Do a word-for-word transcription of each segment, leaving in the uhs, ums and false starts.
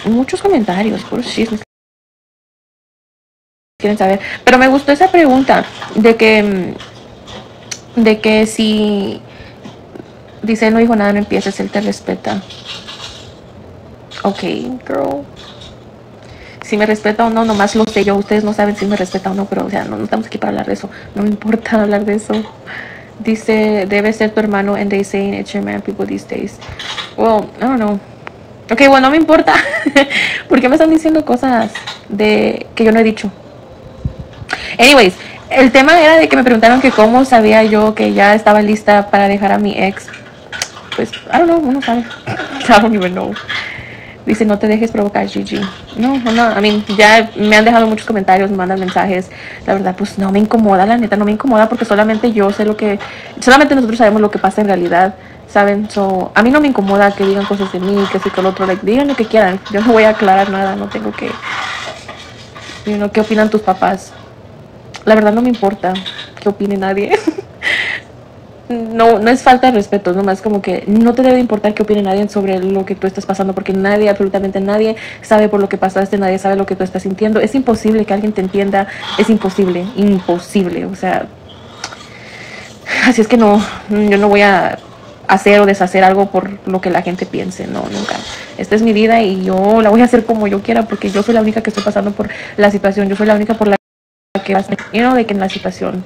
muchos comentarios, puros chismes quieren saber. Pero me gustó esa pregunta de que, de que si dice no dijo nada, no empieces, él te respeta. Ok, girl. Si me respeta o no, nomás lo sé yo. Ustedes no saben si me respeta o no, pero o sea, no, no estamos aquí para hablar de eso. No me importa hablar de eso. Dice, debe ser tu hermano, and they say it's your man people these days. Well, I don't know. Ok, bueno, no me importa. ¿Por qué me están diciendo cosas de que yo no he dicho? Anyways, el tema era de que me preguntaron que cómo sabía yo que ya estaba lista para dejar a mi ex. Pues, I don't know, uno sabe. I don't even know. Dice, no te dejes provocar, Gigi. No, no, no, a mí ya me han dejado muchos comentarios, me mandan mensajes. La verdad, pues no me incomoda, la neta, no me incomoda porque solamente yo sé lo que... Solamente nosotros sabemos lo que pasa en realidad, ¿saben? So, a mí no me incomoda que digan cosas de mí, que sí, que el otro, like, digan lo que quieran. Yo no voy a aclarar nada, no tengo que... You know, ¿qué opinan tus papás? La verdad no me importa qué opine nadie. No, no es falta de respeto, nomás como que no te debe importar qué opine nadie sobre lo que tú estás pasando, porque nadie, absolutamente nadie sabe por lo que pasaste, nadie sabe lo que tú estás sintiendo. Es imposible que alguien te entienda, es imposible, imposible, o sea, así es que no, yo no voy a hacer o deshacer algo por lo que la gente piense, no, nunca. Esta es mi vida y yo la voy a hacer como yo quiera, porque yo soy la única que estoy pasando por la situación, yo soy la única por la que va a you know, de que en la situación.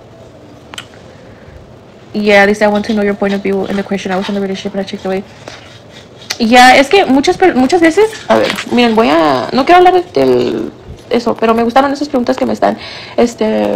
Yeah, dice, I want to know your point of view in the question. I was in the relationship and I checked away. Ya, yeah, es que muchas muchas veces, a ver, miren, voy a, no quiero hablar del eso, pero me gustaron esas preguntas que me están, este,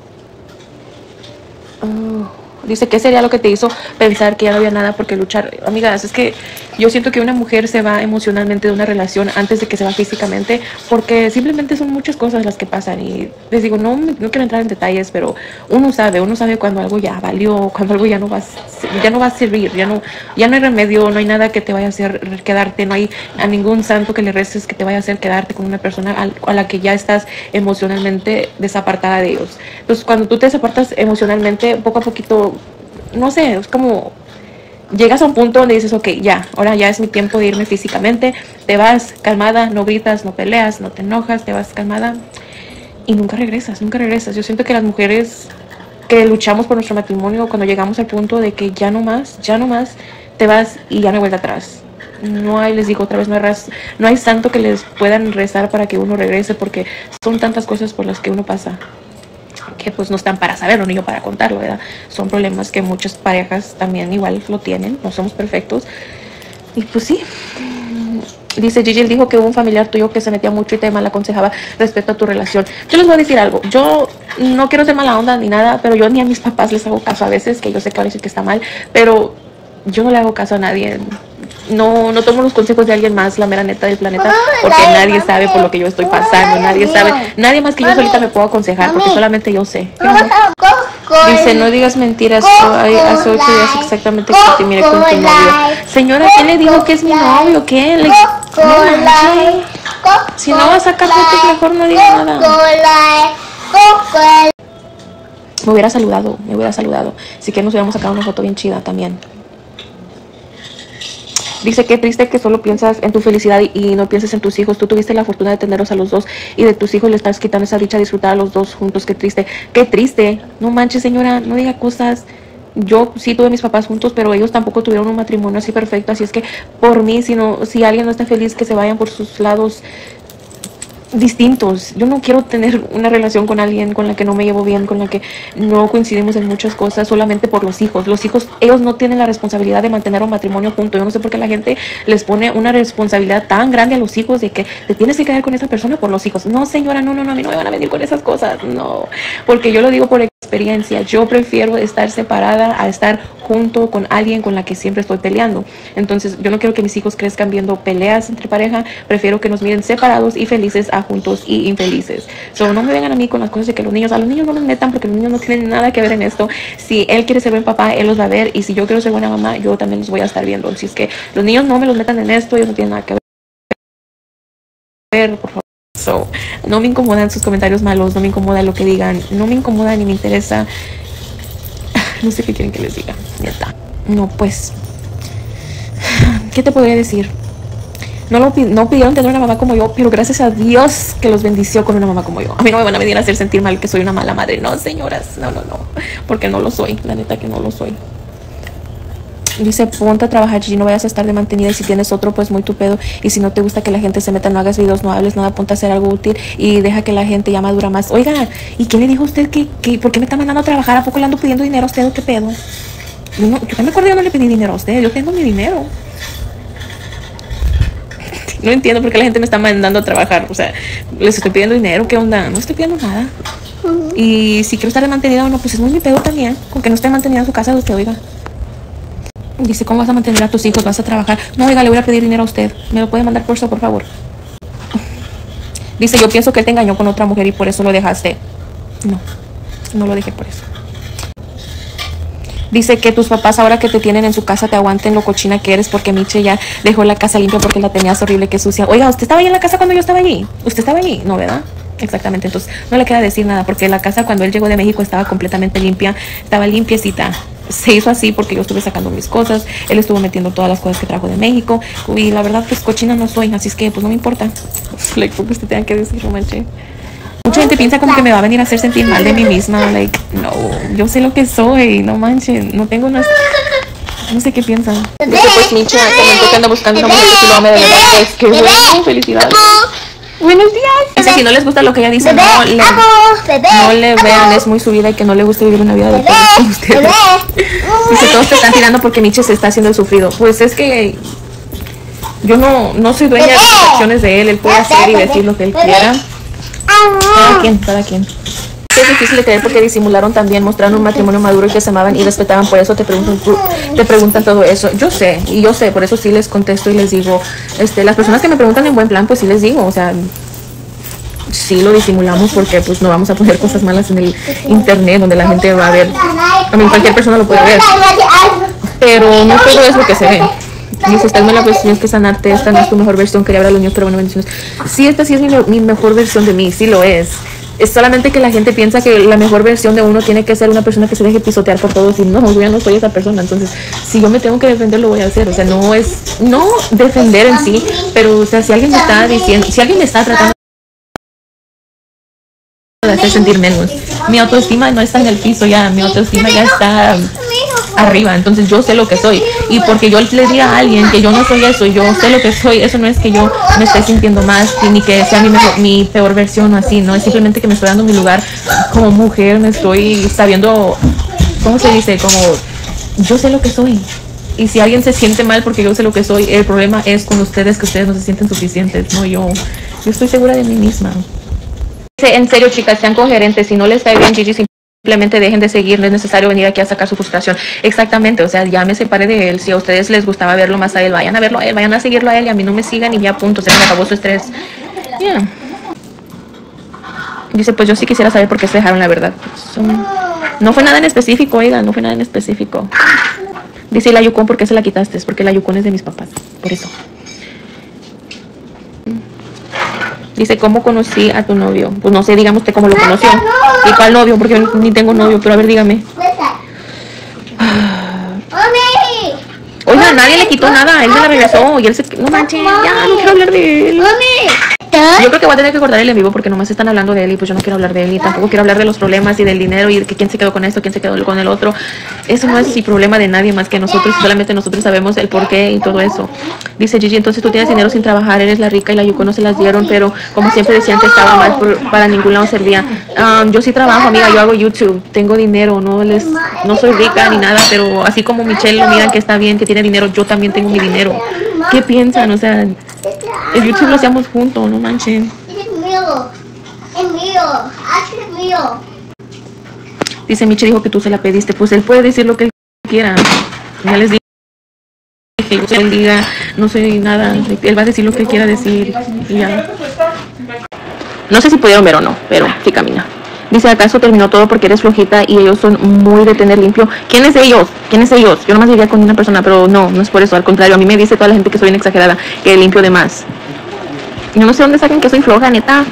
uh, dice, ¿qué sería lo que te hizo pensar que ya no había nada por qué luchar? Amigas, es que yo siento que una mujer se va emocionalmente de una relación antes de que se va físicamente, porque simplemente son muchas cosas las que pasan. Y les digo, no, no quiero entrar en detalles, pero uno sabe, uno sabe cuando algo ya valió, cuando algo ya no va, ya no va a servir, ya no, ya no hay remedio, no hay nada que te vaya a hacer quedarte, no hay a ningún santo que le reces que te vaya a hacer quedarte con una persona a la que ya estás emocionalmente desapartada de ellos. Entonces, cuando tú te desapartas emocionalmente, poco a poquito, no sé, es como llegas a un punto donde dices, ok, ya, ahora ya es mi tiempo de irme físicamente, te vas calmada, no gritas, no peleas, no te enojas, te vas calmada y nunca regresas, nunca regresas. Yo siento que las mujeres que luchamos por nuestro matrimonio, cuando llegamos al punto de que ya no más, ya no más, te vas y ya no hay vuelta atrás. No hay, les digo otra vez, no hay, raz, no hay santo que les puedan rezar para que uno regrese, porque son tantas cosas por las que uno pasa que pues no están para saberlo ni yo para contarlo, ¿verdad? Son problemas que muchas parejas también igual lo tienen, no somos perfectos. Y pues sí, dice Gigi, dijo que hubo un familiar tuyo que se metía mucho y te mal aconsejaba respecto a tu relación. Yo les voy a decir algo, yo no quiero ser mala onda ni nada, pero yo ni a mis papás les hago caso a veces, que yo sé que van a decir que está mal, pero yo no le hago caso a nadie. No, no tomo los consejos de alguien más, la mera neta del planeta, porque nadie sabe por lo que yo estoy pasando, nadie sabe, nadie más que yo solita me puedo aconsejar, porque solamente yo sé. Dice, no digas mentiras, hace ocho días exactamente que te miré con tu novio. Señora, ¿quién le dijo que es mi novio? ¿Qué? Le... No, si no vas a sacar fotos, mejor no digas nada. Me hubiera saludado, me hubiera saludado. Si que nos hubiéramos sacado una foto bien chida también. Dice, qué triste que solo piensas en tu felicidad y, y no pienses en tus hijos. Tú tuviste la fortuna de tenerlos a los dos y de tus hijos le estás quitando esa dicha de disfrutar a los dos juntos. Qué triste, qué triste. No manches, señora, no diga cosas. Yo sí tuve mis papás juntos, pero ellos tampoco tuvieron un matrimonio así perfecto. Así es que por mí, si, no, si alguien no está feliz, que se vayan por sus lados distintos. Yo no quiero tener una relación con alguien con la que no me llevo bien, con la que no coincidimos en muchas cosas, solamente por los hijos. Los hijos, ellos no tienen la responsabilidad de mantener un matrimonio junto. Yo no sé por qué la gente les pone una responsabilidad tan grande a los hijos de que te tienes que quedar con esa persona por los hijos. No, señora, no, no, no, a mí no me van a venir con esas cosas, no, porque yo lo digo por experiencia. Yo prefiero estar separada a estar junto con alguien con la que siempre estoy peleando. Entonces yo no quiero que mis hijos crezcan viendo peleas entre pareja, prefiero que nos miren separados y felices a juntos y infelices. So, no me vengan a mí con las cosas de que los niños, a los niños no los metan, porque los niños no tienen nada que ver en esto. Si él quiere ser buen papá, él los va a ver, y si yo quiero ser buena mamá, yo también los voy a estar viendo. Si es que los niños no me los metan en esto, ellos no tienen nada que ver, por favor. So, no me incomodan sus comentarios malos, no me incomoda lo que digan, no me incomoda ni me interesa. No sé qué quieren que les diga, neta. No, pues, ¿qué te podría decir? No, lo, no pidieron tener una mamá como yo, pero gracias a Dios que los bendició con una mamá como yo. A mí no me van a venir a hacer sentir mal que soy una mala madre. No, señoras, no, no, no. Porque no lo soy, la neta que no lo soy. Dice, ponte a trabajar, Gigi, no vayas a estar de mantenida. Y si tienes otro, pues muy tu pedo. Y si no te gusta que la gente se meta, no hagas videos, no hables nada, ponte a hacer algo útil y deja que la gente ya madura más. Oiga, ¿y qué le dijo usted? que, que ¿Por qué me está mandando a trabajar? ¿A poco le ando pidiendo dinero a usted o qué pedo? Yo, no, yo me acuerdo, yo no le pedí dinero a usted, yo tengo mi dinero. No entiendo por qué la gente me está mandando a trabajar. O sea, les estoy pidiendo dinero, ¿qué onda? No estoy pidiendo nada. Uh-huh. Y si quiero estar de mantenida o no, pues es muy mi pedo también. Con que no esté mantenida en su casa de usted, oiga. Dice, ¿cómo vas a mantener a tus hijos? ¿Vas a trabajar? No, oiga, le voy a pedir dinero a usted. ¿Me lo puede mandar por eso, por favor? Dice, yo pienso que él te engañó con otra mujer y por eso lo dejaste. No, no lo dejé por eso. Dice que tus papás ahora que te tienen en su casa te aguanten lo cochina que eres porque Miche ya dejó la casa limpia porque la tenías horrible, que sucia. Oiga, ¿usted estaba ahí en la casa cuando yo estaba allí? ¿Usted estaba allí? No, ¿verdad? Exactamente, entonces no le queda decir nada porque la casa cuando él llegó de México estaba completamente limpia, estaba limpiecita. Se hizo así porque yo estuve sacando mis cosas, él estuvo metiendo todas las cosas que trajo de México y la verdad pues cochina no soy, así es que pues no me importa. Like, porque usted tenga que decir, no manche. Mucha gente piensa como que me va a venir a hacer sentir mal de mí misma. Like, no, yo sé lo que soy, no manchen, no tengo unas... No sé qué piensan. Dice, pues Micha comentó que anda buscando una mujer que sí lo ame de verdad. Pues qué bueno, felicidades. Buenos días. Dice, si no les gusta lo que ella dice, no le, no le vean, es muy su vida y que no le gusta vivir una vida de todos con ustedes. Dice, todos te están tirando porque Miche se está haciendo el sufrido. Pues es que yo no, no soy dueña de las acciones de él, él puede hacer y decir lo que él quiera. Cada quien, cada quien. Es difícil de creer porque disimularon también, mostraron un matrimonio maduro y que se amaban y respetaban, por eso te preguntan, te preguntan todo eso. Yo sé, y yo sé, por eso sí les contesto y les digo, este, las personas que me preguntan en buen plan, pues sí les digo, o sea, sí lo disimulamos porque pues no vamos a poner cosas malas en el internet donde la gente va a ver, a mí cualquier persona lo puede ver, pero no todo es lo que se ve. Dice, esta es la versión, es que sanarte, esta no es tu mejor versión, quería hablar a los niños, pero bueno, bendiciones. Sí, esta sí es mi, mi mejor versión de mí, sí lo es. Es solamente que la gente piensa que la mejor versión de uno tiene que ser una persona que se deje pisotear por todos y no, yo ya no soy esa persona. Entonces, si yo me tengo que defender, lo voy a hacer. O sea, no es, no defender en sí, pero o sea, si alguien me está diciendo, si alguien me está tratando de hacer sentir menos, mi autoestima no está en el piso ya, mi autoestima ya está arriba, entonces yo sé lo que soy y porque yo le diga a alguien que yo no soy eso, yo sé lo que soy, eso no es que yo me esté sintiendo más ni que sea mi, mejor, mi peor versión o así, no, es simplemente que me estoy dando mi lugar como mujer, me estoy sabiendo, ¿cómo se dice? Como yo sé lo que soy y si alguien se siente mal porque yo sé lo que soy, el problema es con ustedes, que ustedes no se sienten suficientes, no yo, yo estoy segura de mí misma. En serio, chicas, sean coherentes, si no les está bien, Gigi, simplemente dejen de seguir, no es necesario venir aquí a sacar su frustración. Exactamente, o sea, ya me separé de él. Si a ustedes les gustaba verlo más a él, vayan a verlo a él, vayan a seguirlo a él y a mí no me sigan y ya punto, se me acabó su estrés. Yeah. Dice, pues yo sí quisiera saber por qué se dejaron, la verdad. Pues, um, no fue nada en específico, oiga, no fue nada en específico. Dice, la Yukon, ¿por qué se la quitaste? Es porque la Yukon es de mis papás, por eso. Dice, ¿cómo conocí a tu novio? Pues no sé, dígame usted cómo lo conoció. ¿Y cuál novio? Porque yo ni tengo novio, pero a ver, dígame. Oiga, nadie le quitó nada, él me la regresó y él se... No manches, ya, no quiero hablar de él. Yo creo que voy a tener que cortar el en vivo porque nomás están hablando de él y pues yo no quiero hablar de él y tampoco quiero hablar de los problemas y del dinero y de que quién se quedó con esto, quién se quedó con el otro. Eso no es el problema de nadie más que nosotros, solamente nosotros sabemos el porqué y todo eso. Dice Gigi, entonces tú tienes dinero sin trabajar, eres la rica y la Yukon no se las dieron, pero como siempre decían que estaba mal, por, para ningún lado servía. Um, yo sí trabajo, amiga, yo hago YouTube, tengo dinero, no les, no soy rica ni nada, pero así como Michelle lo miran que está bien, que tiene dinero, yo también tengo mi dinero. ¿Qué piensan? O sea, el YouTube lo hacíamos juntos, no manchen. Es mío, es mío. Dice Miche dijo que tú se la pediste, pues él puede decir lo que él quiera. Ya les dije que él diga, no soy nada, él va a decir lo que él quiera decir y ya. No sé si pudieron ver o no, pero sí camina. Dice, ¿acaso terminó todo porque eres flojita y ellos son muy de tener limpio? ¿Quién es ellos? ¿Quién es ellos? Yo nomás vivía con una persona, pero no, no es por eso, al contrario, a mí me dice toda la gente que soy bien exagerada, que limpio de más. Yo no sé dónde sacan que soy floja, neta.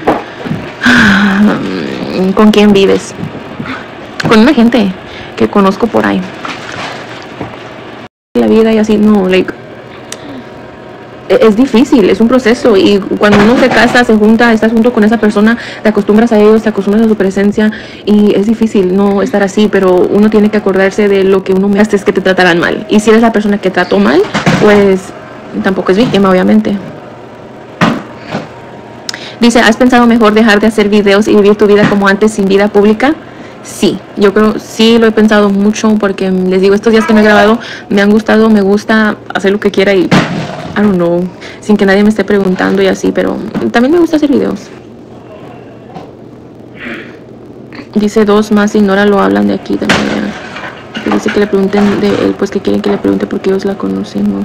¿Con quién vives? Con una gente que conozco por ahí. La vida y así, no, like. es difícil, es un proceso, y cuando uno se casa, se junta, estás junto con esa persona, te acostumbras a ellos, te acostumbras a su presencia, y es difícil no estar así, pero uno tiene que acordarse de lo que uno me hace, es que te tratarán mal, y si eres la persona que trató mal, pues tampoco es víctima, obviamente. Dice, ¿has pensado mejor dejar de hacer videos y vivir tu vida como antes, sin vida pública? Sí, yo creo, sí lo he pensado mucho, porque les digo, estos días que no he grabado me han gustado, me gusta hacer lo que quiera y, I don't know, sin que nadie me esté preguntando y así, pero también me gusta hacer videos. Dice, dos más, ignora, lo hablan de aquí también. Dice que le pregunten de él, pues que quieren que le pregunte porque ellos la conocemos.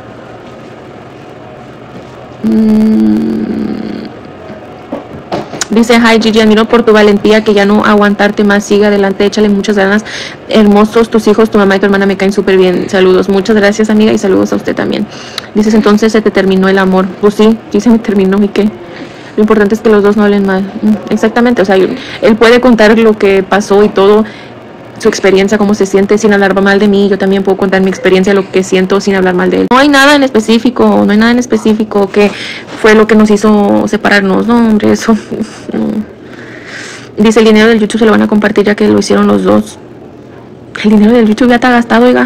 Mm. Dice, hi Gigi, admiro por tu valentía, que ya no aguantarte más, sigue adelante, échale muchas ganas, hermosos tus hijos, tu mamá y tu hermana me caen súper bien, saludos, muchas gracias amiga, y saludos a usted también. Dices, entonces se te terminó el amor. Pues sí, sí se me terminó, ¿y qué? Lo importante es que los dos no hablen mal. Exactamente, o sea, él puede contar lo que pasó y todo, su experiencia, cómo se siente, sin hablar mal de mí. Yo también puedo contar mi experiencia, lo que siento, sin hablar mal de él. No hay nada en específico, no hay nada en específico que fue lo que nos hizo separarnos. No, hombre, eso no. Dice, el dinero del YouTube se lo van a compartir ya que lo hicieron los dos. El dinero del YouTube ya está gastado, oiga.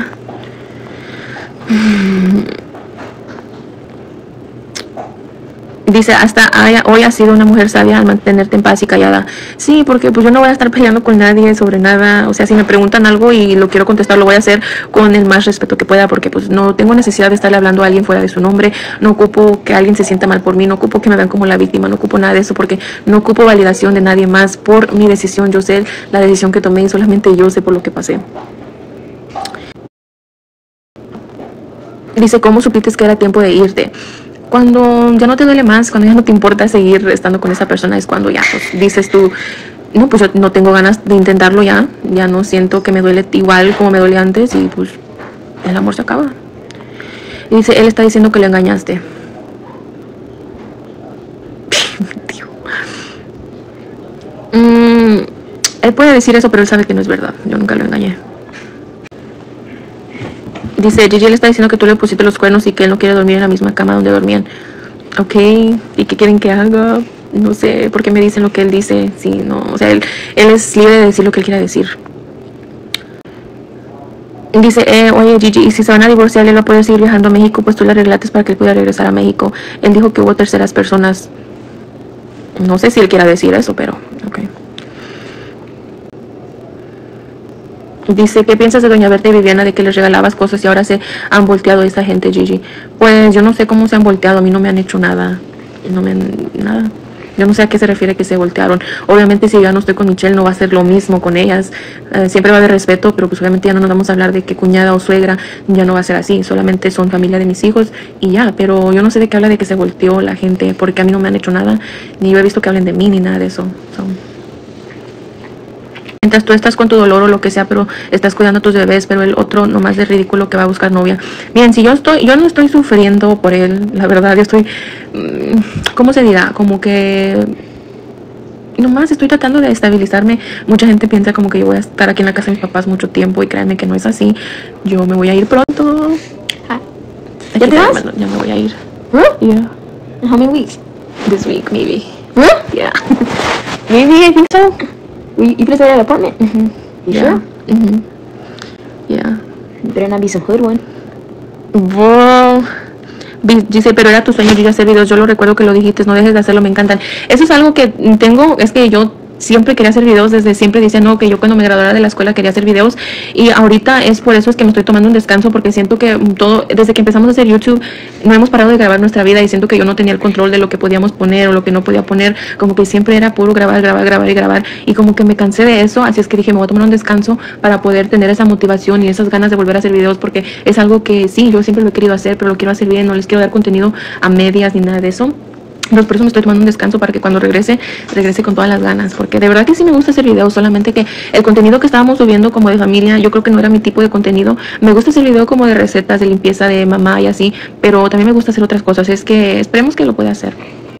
Dice, hasta hoy has sido una mujer sabia al mantenerte en paz y callada. Sí, porque pues yo no voy a estar peleando con nadie sobre nada. O sea, si me preguntan algo y lo quiero contestar, lo voy a hacer con el más respeto que pueda, porque pues no tengo necesidad de estarle hablando a alguien fuera de su nombre. No ocupo que alguien se sienta mal por mí, no ocupo que me vean como la víctima, no ocupo nada de eso, porque no ocupo validación de nadie más por mi decisión. Yo sé la decisión que tomé y solamente yo sé por lo que pasé. Dice, ¿cómo supiste que era tiempo de irte? Cuando ya no te duele más, cuando ya no te importa seguir estando con esa persona, es cuando ya pues dices tú, no, pues yo no tengo ganas de intentarlo ya, ya no siento que me duele igual como me dolía antes, y pues el amor se acaba. Y dice, él está diciendo que le engañaste. mm, él puede decir eso, pero él sabe que no es verdad, yo nunca lo engañé. Dice, Gigi le está diciendo que tú le pusiste los cuernos y que él no quiere dormir en la misma cama donde dormían. Ok, ¿y qué quieren que haga? No sé, ¿por qué me dicen lo que él dice? Sí, no, o sea, él, él es libre de decir lo que él quiera decir. Dice, eh, oye Gigi, y si se van a divorciar, él va a poder seguir viajando a México, pues tú le arreglaste para que él pueda regresar a México. Él dijo que hubo terceras personas. No sé si él quiera decir eso, pero ok. Dice, ¿qué piensas de doña Berta y Viviana, de que les regalabas cosas y ahora se han volteado esta gente, Gigi? Pues yo no sé cómo se han volteado, a mí no me han hecho nada, no me han, nada. Yo no sé a qué se refiere que se voltearon. Obviamente si yo ya no estoy con Michelle no va a ser lo mismo con ellas, uh, siempre va a haber respeto, pero pues obviamente ya no nos vamos a hablar de que cuñada o suegra, ya no va a ser así, solamente son familia de mis hijos y ya. Pero yo no sé de qué habla de que se volteó la gente, porque a mí no me han hecho nada, ni yo he visto que hablen de mí ni nada de eso, so. Mientras tú estás con tu dolor o lo que sea, pero estás cuidando a tus bebés, pero el otro nomás de ridículo que va a buscar novia. Bien, si yo estoy, yo no estoy sufriendo por él, la verdad, yo estoy, ¿cómo se dirá? Como que nomás estoy tratando de estabilizarme. Mucha gente piensa como que yo voy a estar aquí en la casa de mis papás mucho tiempo, y créanme que no es así. Yo me voy a ir pronto. ¿Ya te vas? Ya me voy a ir. Huh? Yeah. In how many weeks? This week, maybe. Huh? Yeah. Maybe, I think so. We, you better stay at an apartment. Mm-hmm. You Yeah. sure? Mm-hmm. Yeah. You better not be some hood one. Wow. Dice, pero era tu sueño, yo ya hacer videos, yo lo recuerdo que lo dijiste, no dejes de hacerlo, me encantan. Eso es algo que tengo, es que yo siempre quería hacer videos, desde siempre decía, no, que yo cuando me graduara de la escuela quería hacer videos, y ahorita es por eso es que me estoy tomando un descanso, porque siento que todo, desde que empezamos a hacer YouTube, no hemos parado de grabar nuestra vida, y siento que yo no tenía el control de lo que podíamos poner o lo que no podía poner, como que siempre era puro grabar, grabar, grabar y grabar, y como que me cansé de eso, así es que dije, me voy a tomar un descanso para poder tener esa motivación y esas ganas de volver a hacer videos, porque es algo que sí, yo siempre lo he querido hacer, pero lo quiero hacer bien, no les quiero dar contenido a medias ni nada de eso. Entonces por eso me estoy tomando un descanso, para que cuando regrese, regrese con todas las ganas, porque de verdad que sí me gusta hacer videos, solamente que el contenido que estábamos subiendo como de familia, yo creo que no era mi tipo de contenido. Me gusta hacer video como de recetas, de limpieza de mamá y así, pero también me gusta hacer otras cosas, es que esperemos que lo pueda hacer.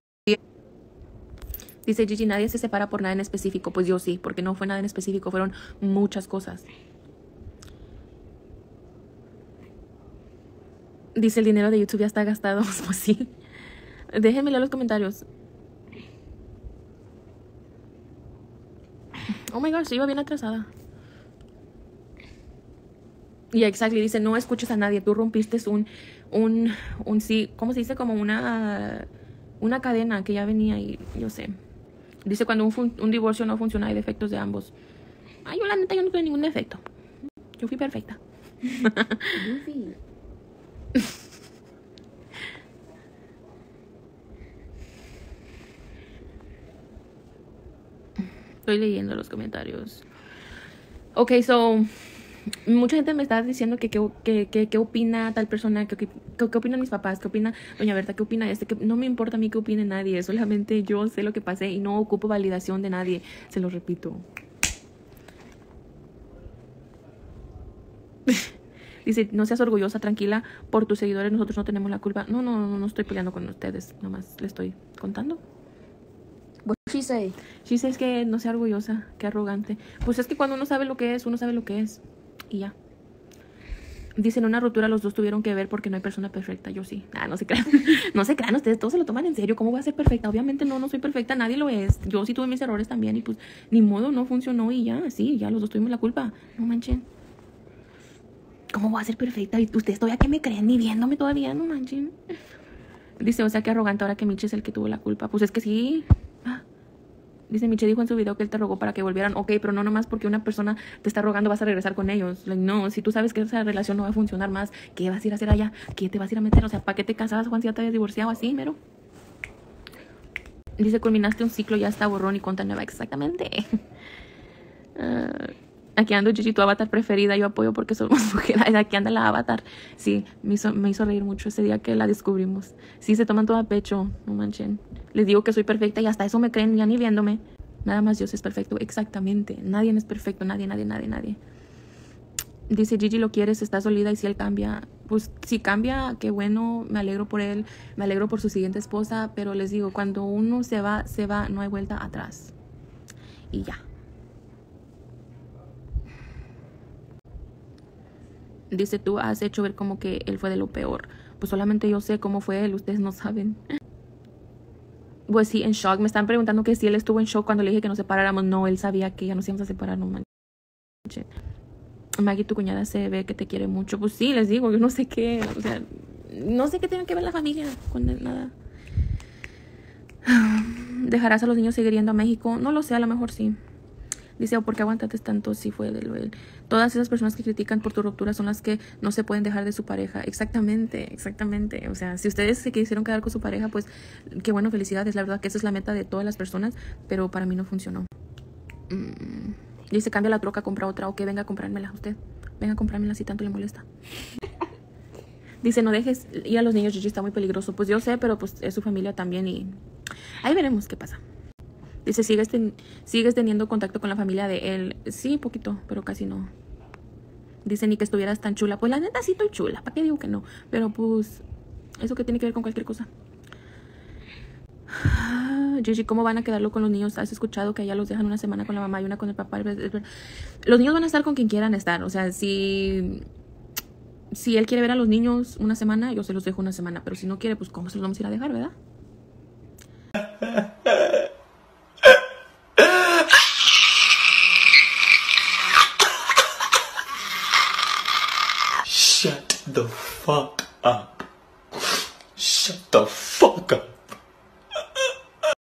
Dice Gigi, nadie se separa por nada en específico. Pues yo sí, porque no fue nada en específico, fueron muchas cosas. Dice, el dinero de YouTube ya está gastado. Pues sí. Déjenme leer los comentarios. Oh my gosh, iba bien atrasada. Y yeah, exactly, dice, no escuches a nadie. Tú rompiste un, un, un, sí, ¿cómo se dice? Como una, una cadena que ya venía y yo sé. Dice, cuando un, fun, un divorcio no funciona, hay defectos de ambos. Ay, yo la neta, yo no tuve ningún defecto. Yo fui perfecta. Estoy leyendo los comentarios. Ok, so mucha gente me está diciendo que qué que, que, que opina tal persona, que, que, que opinan mis papás, que opina doña Berta, que opina este, que no me importa a mí que opine nadie, solamente yo sé lo que pasé y no ocupo validación de nadie, se lo repito. Dice, no seas orgullosa, tranquila, por tus seguidores nosotros no tenemos la culpa. No, no, no, no estoy peleando con ustedes, nomás le estoy contando. What she say? She says que no sea orgullosa, que arrogante. Pues es que cuando uno sabe lo que es, uno sabe lo que es. Y ya. Dicen, una ruptura los dos tuvieron que ver porque no hay persona perfecta. Yo sí. Ah, no se crean. No se crean, ustedes todos se lo toman en serio. ¿Cómo voy a ser perfecta? Obviamente no, no soy perfecta, nadie lo es. Yo sí tuve mis errores también y pues ni modo, no funcionó y ya, sí, ya los dos tuvimos la culpa. No manchen. ¿Cómo voy a ser perfecta? Y ustedes todavía que me creen ni viéndome todavía, no manchen. Dice, o sea, que arrogante ahora que Miche es el que tuvo la culpa. Pues es que sí. Ah. Dice, Miche dijo en su video que él te rogó para que volvieran. Ok, pero no nomás porque una persona te está rogando vas a regresar con ellos. Like, no, si tú sabes que esa relación no va a funcionar más, ¿qué vas a ir a hacer allá? ¿Qué te vas a ir a meter? O sea, ¿para qué te casabas, Juan, si ya te habías divorciado así, mero? Dice, culminaste un ciclo, ya está borrón y cuenta nueva. Exactamente. Uh, aquí ando Gigi, tu avatar preferida. Yo apoyo porque somos mujeres. Aquí anda la avatar. Sí, me hizo, me hizo reír mucho ese día que la descubrimos. Sí, se toman todo a pecho, no manchen. Les digo que soy perfecta y hasta eso me creen ya ni viéndome. Nada más Dios es perfecto. Exactamente. Nadie es perfecto. Nadie, nadie, nadie, nadie. Dice, Gigi, lo quieres, está solida y si él cambia. Pues si cambia, qué bueno. Me alegro por él. Me alegro por su siguiente esposa. Pero les digo, cuando uno se va, se va. No hay vuelta atrás. Y ya. Dice, tú has hecho ver como que él fue de lo peor. Pues solamente yo sé cómo fue él. Ustedes no saben. Pues sí, en shock. Me están preguntando que si él estuvo en shock cuando le dije que nos separáramos. No, él sabía que ya nos íbamos a separar. No manches. Maggie, tu cuñada se ve que te quiere mucho. Pues sí, les digo, yo no sé qué. O sea, no sé qué tiene que ver la familia con él, nada. ¿Dejarás a los niños seguir yendo a México? No lo sé, a lo mejor sí. Dice, ¿o por qué aguantaste tanto si fue de lo él? Todas esas personas que critican por tu ruptura son las que no se pueden dejar de su pareja. Exactamente, exactamente. O sea, si ustedes se quisieron quedar con su pareja, pues qué bueno, felicidades. La verdad que esa es la meta de todas las personas, pero para mí no funcionó. Mm. Dice, cambia la troca, compra otra. O que venga a comprármela usted. Venga a comprármela si tanto le molesta. Dice, no dejes ir a los niños, Gigi, está muy peligroso. Pues yo sé, pero pues es su familia también y ahí veremos qué pasa. Dice, ¿sigues, ten ¿sigues teniendo contacto con la familia de él? Sí, poquito, pero casi no. Dice, ni que estuvieras tan chula. Pues la neta sí estoy chula, ¿para qué digo que no? Pero pues, ¿eso qué tiene que ver con cualquier cosa? Gigi, ¿cómo van a quedarlo con los niños? ¿Has escuchado que allá los dejan una semana con la mamá y una con el papá? Los niños van a estar con quien quieran estar. O sea, si... Si él quiere ver a los niños una semana, yo se los dejo una semana. Pero si no quiere, pues ¿cómo se los vamos a ir a dejar, verdad? Shut the fuck up. Shut the fuck up.